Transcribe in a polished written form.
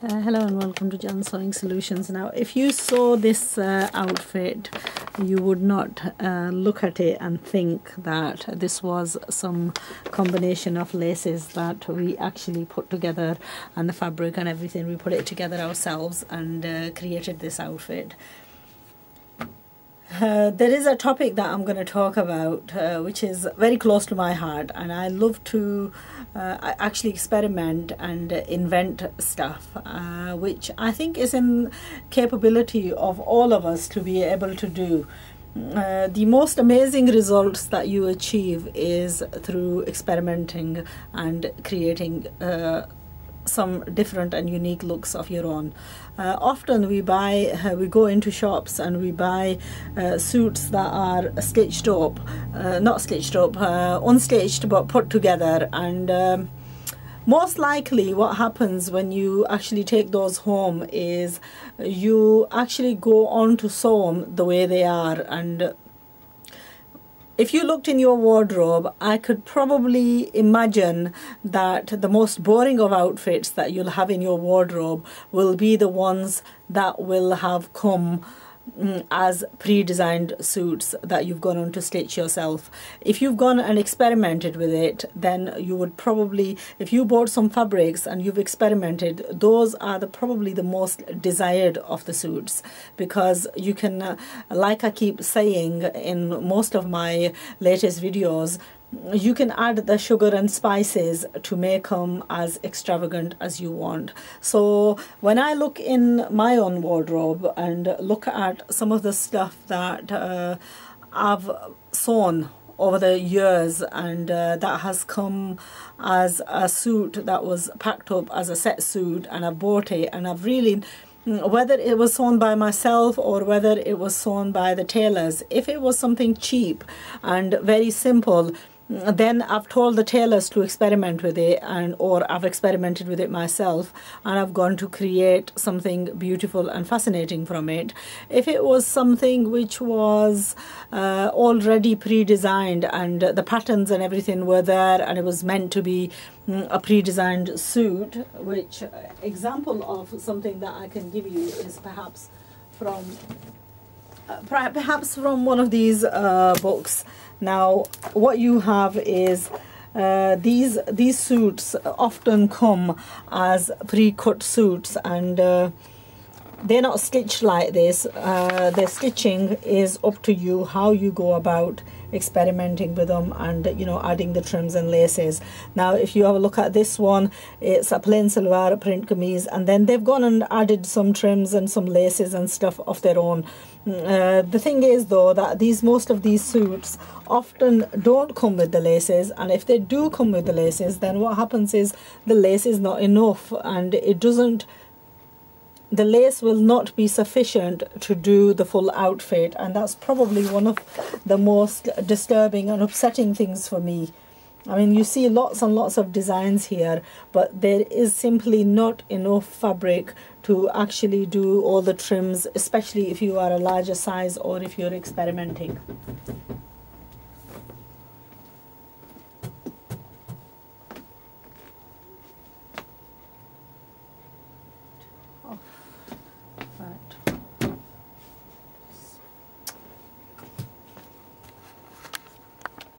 Hello and welcome to Jan Sewing Solutions. Now, if you saw this outfit, you would not look at it and think that this was some combination of laces that we actually put together, and the fabric and everything, we put it together ourselves and created this outfit. There is a topic that I'm going to talk about which is very close to my heart, and I love to actually experiment and invent stuff which I think is in capability of all of us to be able to do. The most amazing results that you achieve is through experimenting and creating some different and unique looks of your own. Often we go into shops and we buy suits that are stitched up, unstitched but put together, and most likely what happens when you actually take those home is you actually go on to sew them the way they are. And if you looked in your wardrobe, I could probably imagine that the most boring of outfits that you'll have in your wardrobe will be the ones that will have come as pre-designed suits that you've gone on to stitch yourself. If you've gone and experimented with it, then you would probably, if you bought some fabrics and you've experimented, those are probably the most desired of the suits, because you can, like I keep saying in most of my latest videos, you can add the sugar and spices to make them as extravagant as you want. So when I look in my own wardrobe and look at some of the stuff that I've sewn over the years, and that has come as a suit that was packed up as a set suit, and I bought it, and I've really, whether it was sewn by myself or whether it was sewn by the tailors, if it was something cheap and very simple, then I've told the tailors to experiment with it, or I've experimented with it myself, and I've gone to create something beautiful and fascinating from it. If it was something which was already pre-designed and the patterns and everything were there, and it was meant to be a pre-designed suit, which example of something that I can give you is perhaps from one of these books. Now, what you have is these suits often come as pre-cut suits, and they're not stitched like this. The stitching is up to you, how you go about experimenting with them and, you know, adding the trims and laces. Now, if you have a look at this one, it's a plain salwar print kameez, and then they've gone and added some trims and some laces and stuff of their own. The thing is though that most of these suits often don't come with the laces, and if they do come with the laces, then what happens is the lace is not enough, and the lace will not be sufficient to do the full outfit, and that's probably one of the most disturbing and upsetting things for me. I mean, you see lots and lots of designs here, but there is simply not enough fabric to actually do all the trims, especially if you are a larger size or if you're experimenting.